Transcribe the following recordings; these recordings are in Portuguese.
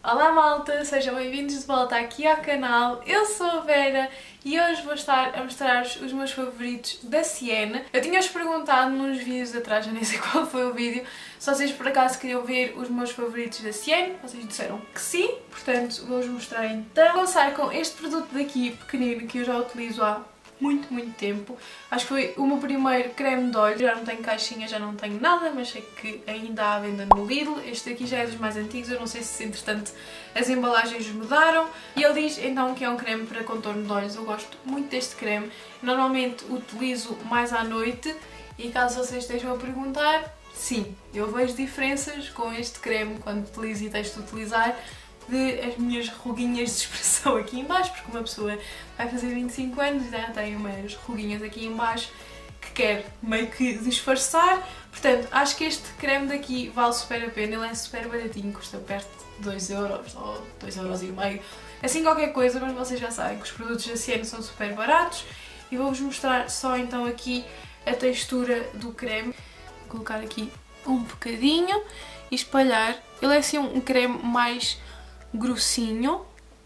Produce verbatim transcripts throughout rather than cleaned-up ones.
Olá malta, sejam bem-vindos de volta aqui ao canal. Eu sou a Vera e hoje vou estar a mostrar-vos os meus favoritos da Sienne. Eu tinha-vos perguntado nos vídeos atrás, já nem sei qual foi o vídeo, se vocês por acaso queriam ver os meus favoritos da Sienne. Vocês disseram que sim, portanto vou-vos mostrar então. Vou começar com este produto daqui, pequenino, que eu já utilizo há muito, muito tempo. Acho que foi o meu primeiro creme de olhos. Já não tenho caixinha, já não tenho nada, mas sei que ainda há à venda no Lidl. Este daqui já é dos mais antigos, eu não sei se entretanto as embalagens mudaram. E ele diz então que é um creme para contorno de olhos. Eu gosto muito deste creme. Normalmente utilizo mais à noite e caso vocês estejam a perguntar, sim, eu vejo diferenças com este creme quando utilizo e deixo de utilizar de as minhas ruguinhas de expressão aqui em baixo, porque uma pessoa vai fazer vinte e cinco anos e já tem umas ruguinhas aqui em baixo que quer meio que disfarçar. Portanto, acho que este creme daqui vale super a pena, ele é super baratinho, custa perto de dois euros ou dois euros e meio, assim qualquer coisa, mas vocês já sabem que os produtos da Sienne são super baratos. E vou-vos mostrar só então aqui a textura do creme. Vou colocar aqui um bocadinho e espalhar. Ele é assim um creme mais grossinho,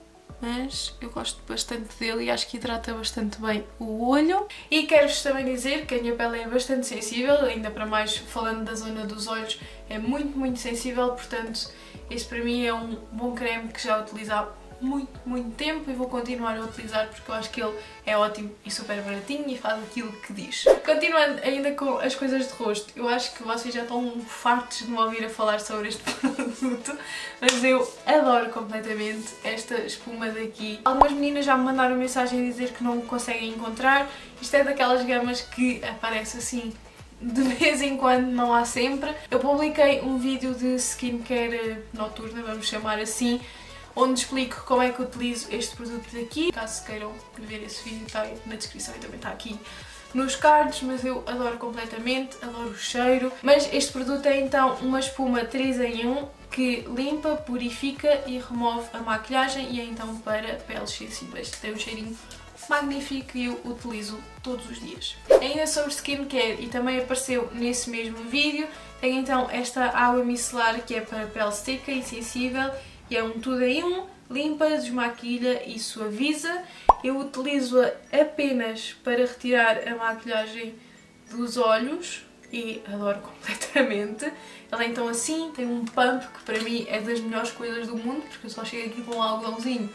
mas eu gosto bastante dele e acho que hidrata bastante bem o olho. E quero-vos também dizer que a minha pele é bastante sensível, ainda para mais falando da zona dos olhos, é muito, muito sensível, portanto este para mim é um bom creme que já utilizo há muito, muito tempo e vou continuar a utilizar porque eu acho que ele é ótimo e super baratinho e faz aquilo que diz. Continuando ainda com as coisas de rosto, eu acho que vocês já estão fartos de me ouvir a falar sobre este produto, mas eu adoro completamente esta espuma daqui. Algumas meninas já me mandaram mensagem a dizer que não conseguem encontrar. Isto é daquelas gamas que aparece assim de vez em quando, não há sempre. Eu publiquei um vídeo de skincare noturna, vamos chamar assim, onde explico como é que utilizo este produto daqui. Caso queiram ver esse vídeo, está aí na descrição e também está aqui nos cards, mas eu adoro completamente, adoro o cheiro. Mas este produto é então uma espuma três em um que limpa, purifica e remove a maquilhagem e é então para peles sensíveis. Tem um cheirinho magnífico e eu utilizo todos os dias. Ainda sobre skincare, e também apareceu nesse mesmo vídeo, tem então esta água micelar que é para pele seca e sensível. E é um tudo em um, limpa, desmaquilha e suaviza. Eu utilizo-a apenas para retirar a maquilhagem dos olhos e adoro completamente. Ela é então assim, tem um pump que para mim é das melhores coisas do mundo, porque eu só chego aqui com um algodãozinho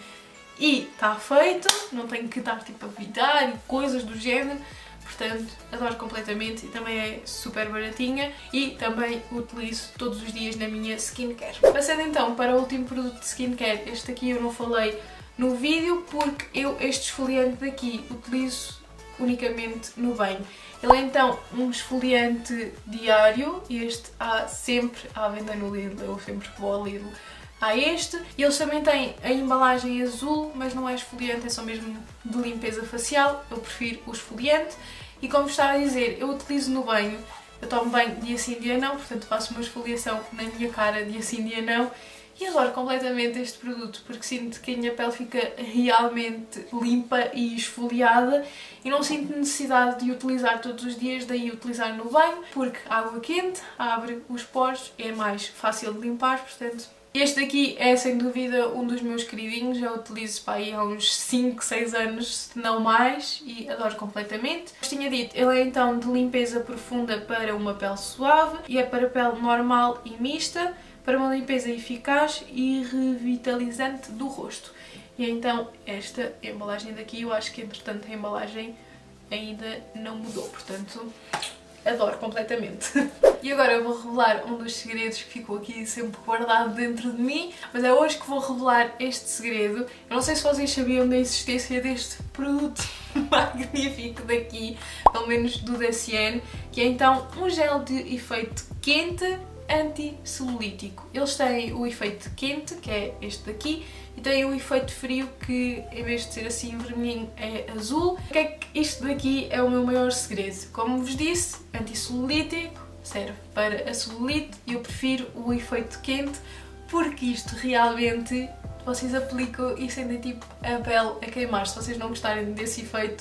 e está feito, não tenho que estar tipo a virar e coisas do género. Portanto, adoro completamente e também é super baratinha e também utilizo todos os dias na minha skincare. Passando então para o último produto de skincare, este aqui eu não falei no vídeo porque eu este esfoliante daqui utilizo unicamente no banho. Ele é então um esfoliante diário e este há sempre à venda no Lidl, eu sempre vou ao Lidl. Há este, e eles também têm a embalagem azul, mas não é esfoliante, é só mesmo de limpeza facial, eu prefiro o esfoliante. E como estava a dizer, eu utilizo no banho, eu tomo banho dia sim dia não, portanto faço uma esfoliação na minha cara dia sim dia não. E adoro completamente este produto porque sinto que a minha pele fica realmente limpa e esfoliada e não sinto necessidade de utilizar todos os dias, daí utilizar no banho, porque água quente abre os poros, é mais fácil de limpar, portanto. Este daqui é sem dúvida um dos meus queridinhos, já utilizo para aí há uns cinco, seis anos, se não mais, e adoro completamente. Como tinha dito, ele é então de limpeza profunda para uma pele suave e é para pele normal e mista, para uma limpeza eficaz e revitalizante do rosto. E então esta embalagem daqui, eu acho que entretanto a embalagem ainda não mudou, portanto adoro completamente. E agora eu vou revelar um dos segredos que ficou aqui sempre guardado dentro de mim, mas é hoje que vou revelar este segredo. Eu não sei se vocês sabiam da existência deste produto magnífico daqui, pelo menos do da Sienne, que é então um gel de efeito quente anti-celulítico. Eles têm o efeito quente, que é este daqui, e têm o efeito frio, que em vez de ser assim vermelhinho é azul. O que é que isto daqui é o meu maior segredo? Como vos disse, anti-celulítico, serve para a celulite e eu prefiro o efeito quente porque isto realmente vocês aplicam e sentem tipo a pele a queimar. Se vocês não gostarem desse efeito,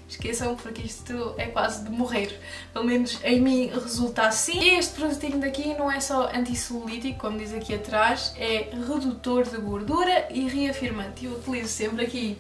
esqueçam, porque isto é quase de morrer. Pelo menos em mim resulta assim. E este produtinho daqui não é só anti-celulítico, como diz aqui atrás, é redutor de gordura e reafirmante. Eu utilizo sempre aqui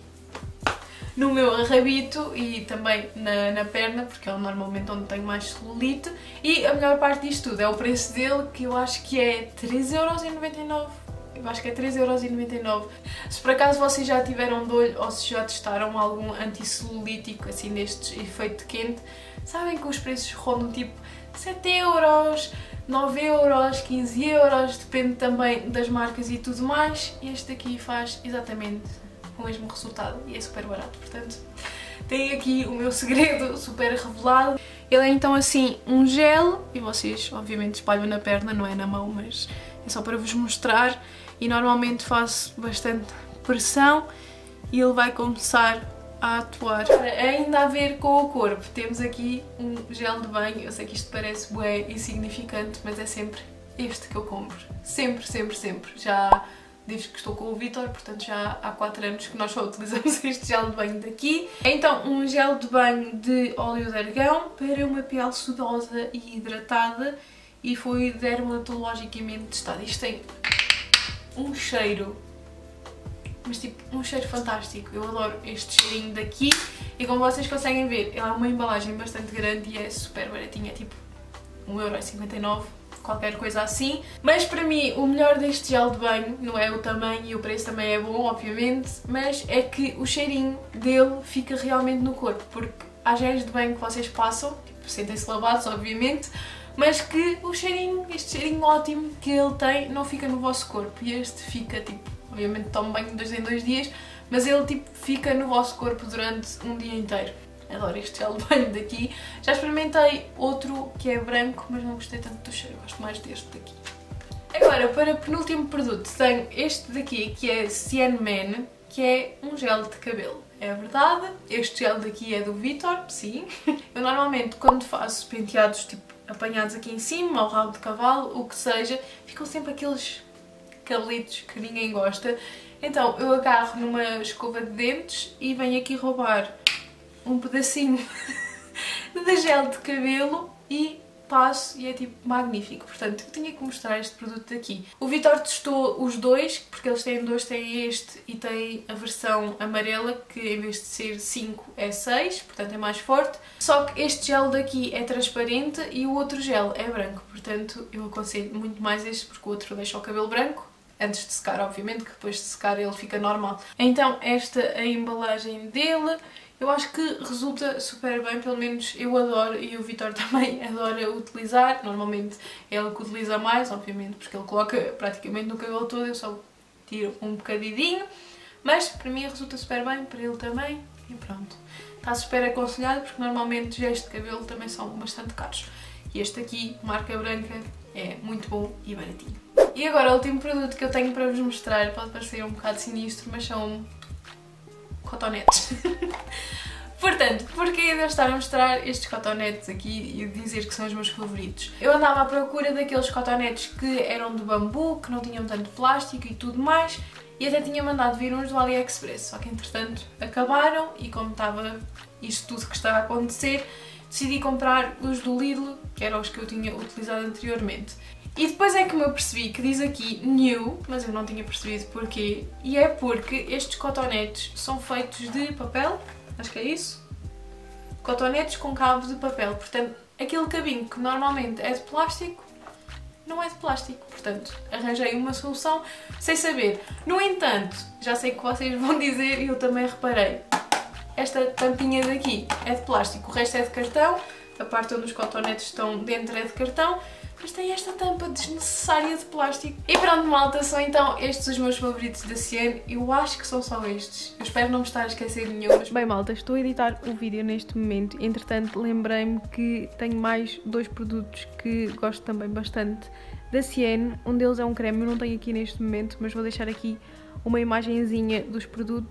no meu rabito e também na, na perna, porque é normalmente onde tenho mais celulite. E a melhor parte disto tudo é o preço dele, que eu acho que é três euros e noventa e nove. Eu acho que é três euros e noventa e nove. Se por acaso vocês já tiveram de olho ou se já testaram algum anti-celulítico, assim destes efeito quente, sabem que os preços rondam tipo sete euros, nove euros, quinze euros, depende também das marcas e tudo mais. Este aqui faz exatamente o mesmo resultado e é super barato, portanto tem aqui o meu segredo super revelado. Ele é então assim um gel e vocês obviamente espalham na perna, não é na mão, mas é só para vos mostrar. E normalmente faço bastante pressão e ele vai começar a atuar. Ainda a ver com o corpo, temos aqui um gel de banho. Eu sei que isto parece bué insignificante, mas é sempre este que eu compro. Sempre, sempre, sempre. Já desde que estou com o Vitor, portanto já há quatro anos que nós só utilizamos este gel de banho daqui. Então um gel de banho de óleo de argão para uma pele sedosa e hidratada e foi dermatologicamente testado. Isto tem um cheiro, mas tipo um cheiro fantástico. Eu adoro este cheirinho daqui e como vocês conseguem ver, ela é uma embalagem bastante grande e é super baratinha, tipo um euro e cinquenta e nove, qualquer coisa assim. Mas para mim o melhor deste gel de banho não é o tamanho e o preço também é bom, obviamente, mas é que o cheirinho dele fica realmente no corpo, porque há géis de banho que vocês passam, tipo, sentem-se lavados, obviamente, mas que o cheirinho, este cheirinho ótimo que ele tem não fica no vosso corpo. E este fica, tipo, obviamente tomo banho de dois em dois dias, mas ele tipo fica no vosso corpo durante um dia inteiro. Adoro este gel de banho daqui. Já experimentei outro que é branco, mas não gostei tanto do cheiro, gosto mais deste daqui. Agora, para o penúltimo produto, tenho este daqui que é Sian Man, que é um gel de cabelo. É verdade, este gel daqui é do Vitor, sim. Eu normalmente quando faço penteados tipo apanhados aqui em cima, ao rabo de cavalo, o que seja, ficam sempre aqueles cabelitos que ninguém gosta. Então eu agarro numa escova de dentes e venho aqui roubar um pedacinho de gel de cabelo e passo e é tipo magnífico. Portanto, eu tinha que mostrar este produto aqui. O Vitor testou os dois, porque eles têm dois, têm este e tem a versão amarela, que em vez de ser cinco é seis, portanto é mais forte. Só que este gel daqui é transparente e o outro gel é branco, portanto eu aconselho muito mais este, porque o outro deixa o cabelo branco, antes de secar, obviamente, que depois de secar ele fica normal. Então esta é a embalagem dele. Eu acho que resulta super bem, pelo menos eu adoro e o Vitor também adora utilizar. Normalmente é ele que utiliza mais, obviamente, porque ele coloca praticamente no cabelo todo, eu só tiro um bocadinho. Mas para mim resulta super bem, para ele também, e pronto. Está super aconselhado, porque normalmente gestos de cabelo também são bastante caros. E este aqui, marca branca, é muito bom e baratinho. E agora o último produto que eu tenho para vos mostrar, pode parecer um bocado sinistro, mas são cotonetes. Portanto, porquê de eu estar a mostrar estes cotonetes aqui e dizer que são os meus favoritos? Eu andava à procura daqueles cotonetes que eram de bambu, que não tinham tanto plástico e tudo mais, e até tinha mandado vir uns do AliExpress, só que entretanto acabaram e como estava isto tudo que estava a acontecer, decidi comprar os do Lidl, que eram os que eu tinha utilizado anteriormente. E depois é que me apercebi que diz aqui new, mas eu não tinha percebido porquê, e é porque estes cotonetes são feitos de papel, acho que é isso, cotonetes com cabo de papel, portanto aquele cabinho que normalmente é de plástico, não é de plástico, portanto arranjei uma solução sem saber. No entanto, já sei que vocês vão dizer e eu também reparei, esta tampinha daqui é de plástico, o resto é de cartão, a parte onde os cotonetes estão dentro é de cartão, mas tem esta tampa desnecessária de plástico. E pronto, malta, são então estes os meus favoritos da Sian. Eu acho que são só estes. Eu espero não me estar a esquecer de nenhum. Mas... Bem, malta, estou a editar o vídeo neste momento. Entretanto, lembrei-me que tenho mais dois produtos que gosto também bastante da Sian. Um deles é um creme, eu não tenho aqui neste momento, mas vou deixar aqui uma imagenzinha dos produtos.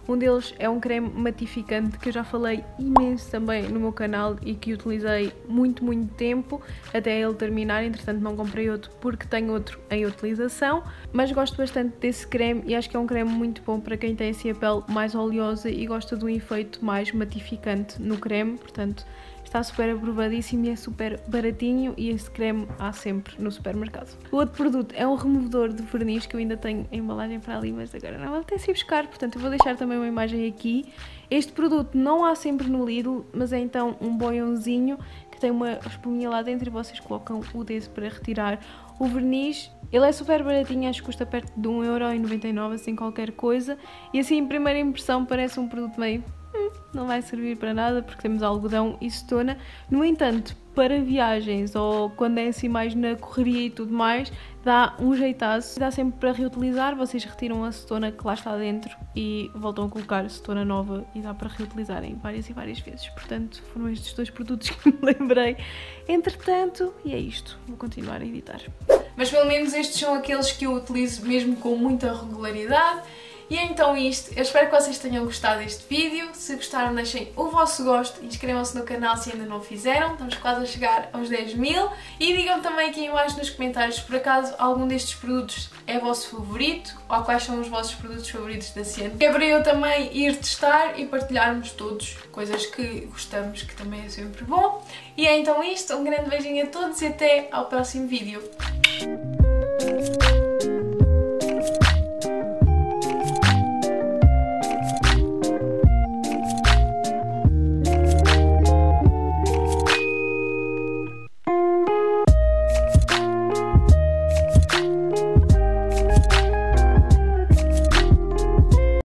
Um deles é um creme matificante que eu já falei imenso também no meu canal e que utilizei muito, muito tempo até ele terminar. Entretanto não comprei outro porque tenho outro em utilização, mas gosto bastante desse creme e acho que é um creme muito bom para quem tem assim a pele mais oleosa e gosta de um efeito mais matificante no creme, portanto está super aprovadíssimo e é super baratinho e esse creme há sempre no supermercado. O outro produto é um removedor de verniz que eu ainda tenho a embalagem para ali, mas agora não vou até se ir buscar, portanto eu vou deixar também uma imagem aqui. Este produto não há sempre no Lidl, mas é então um boiãozinho que tem uma espuminha lá dentro e vocês colocam o dedo para retirar o verniz. Ele é super baratinho, acho que custa perto de um euro e noventa e nove, assim qualquer coisa, e assim em primeira impressão parece um produto meio Hum, não vai servir para nada porque temos algodão e cetona. No entanto, para viagens ou quando é assim mais na correria e tudo mais, dá um jeitaço. Dá sempre para reutilizar, vocês retiram a cetona que lá está dentro e voltam a colocar a cetona nova e dá para reutilizarem várias e várias vezes. Portanto, foram estes dois produtos que me lembrei. Entretanto, e é isto, vou continuar a editar. Mas pelo menos estes são aqueles que eu utilizo mesmo com muita regularidade. E é então isto, eu espero que vocês tenham gostado deste vídeo. Se gostaram, deixem o vosso gosto, inscrevam-se no canal se ainda não o fizeram, estamos quase a chegar aos dez mil. E digam também aqui em baixo nos comentários se por acaso algum destes produtos é vosso favorito ou quais são os vossos produtos favoritos da Ciene. É para eu também ir testar e partilharmos todos coisas que gostamos, que também é sempre bom. E é então isto, um grande beijinho a todos e até ao próximo vídeo.